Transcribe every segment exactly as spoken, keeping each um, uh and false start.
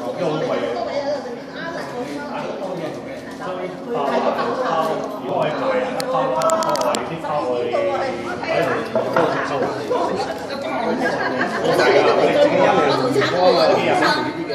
又回。拋拋如果係佢啊，拋拋拋啊，你啲拋我哋喺度多接收。好大㗎，我哋自己一兩年嗰個啲人呢啲嘅。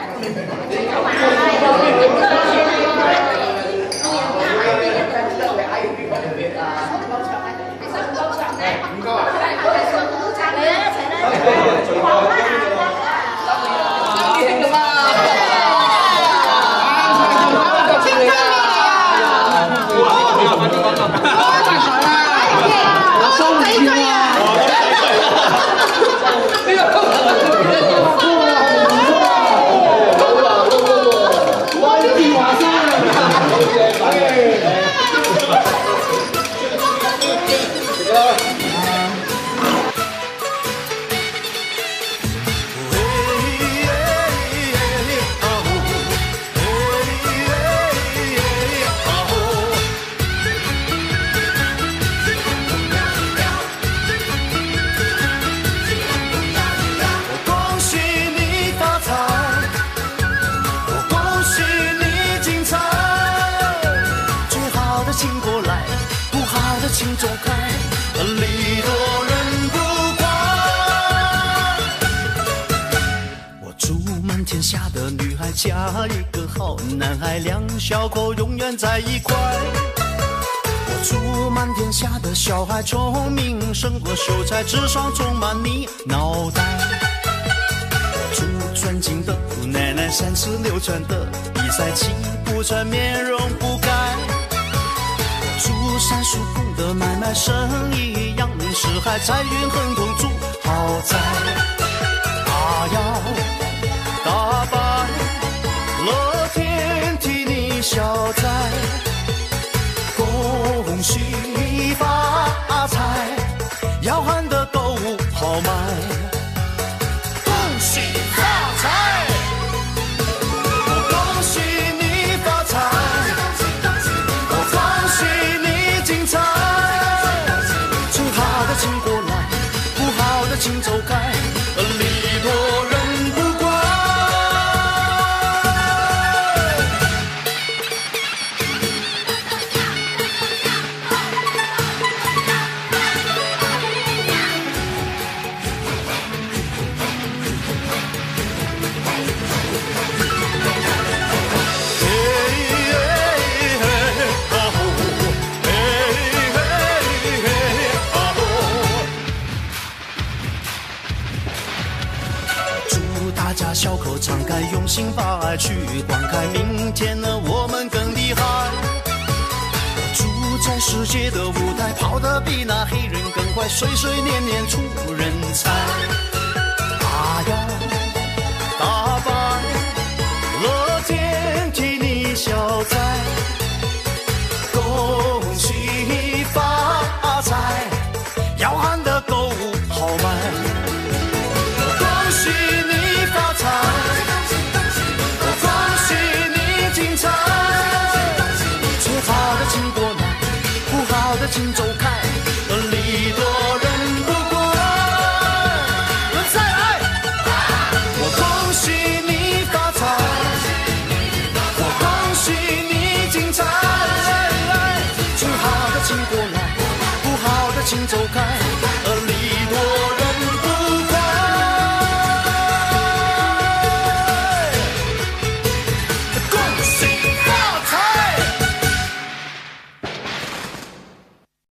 请走开，礼多人不怪。我祝满天下的女孩嫁一个好男孩，两小口永远在一块。我祝满天下的小孩聪明胜过秀才，智商充满你脑袋。我祝尊敬的奶奶三十六转的比赛气不喘，面容不改。祝三叔公的买卖生意扬名四海，财运亨通住豪宅。他要打败乐天替你消灾，恭喜发财，要喊得购物豪迈，恭喜发财。请走开，礼多人不怪。大家小口敞开，用心把爱去灌溉，明天呢我们更厉害。住在世界的舞台，跑得比那黑人更快，岁岁年年出人才。他要